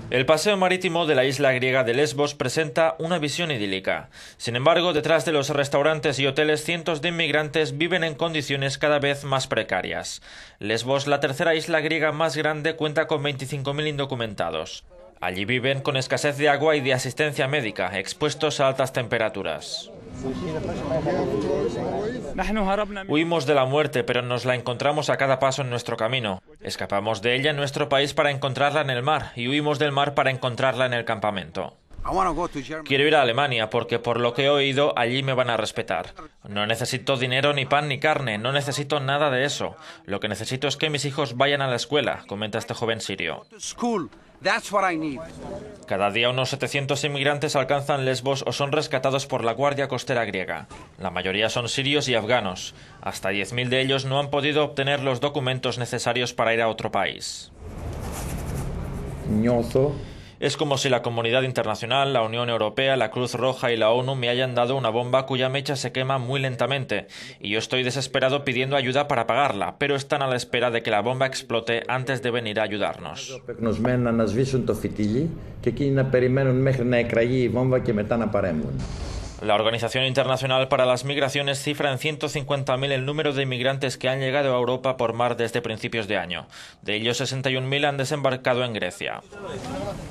El paseo marítimo de la isla griega de Lesbos presenta una visión idílica. Sin embargo, detrás de los restaurantes y hoteles, cientos de inmigrantes viven en condiciones cada vez más precarias. Lesbos, la tercera isla griega más grande, cuenta con 25.000 indocumentados. Allí viven con escasez de agua y de asistencia médica, expuestos a altas temperaturas. Huimos de la muerte, pero nos la encontramos a cada paso en nuestro camino. Escapamos de ella en nuestro país para encontrarla en el mar, y huimos del mar para encontrarla en el campamento. Quiero ir a Alemania porque, por lo que he oído, allí me van a respetar. No necesito dinero, ni pan, ni carne, no necesito nada de eso. Lo que necesito es que mis hijos vayan a la escuela, comenta este joven sirio. Cada día unos 700 inmigrantes alcanzan Lesbos o son rescatados por la Guardia Costera griega. La mayoría son sirios y afganos. Hasta 10.000 de ellos no han podido obtener los documentos necesarios para ir a otro país. Es como si la comunidad internacional, la Unión Europea, la Cruz Roja y la ONU me hayan dado una bomba cuya mecha se quema muy lentamente, y yo estoy desesperado pidiendo ayuda para apagarla, pero están a la espera de que la bomba explote antes de venir a ayudarnos. La Organización Internacional para las Migraciones cifra en 150.000 el número de inmigrantes que han llegado a Europa por mar desde principios de año. De ellos, 61.000 han desembarcado en Grecia.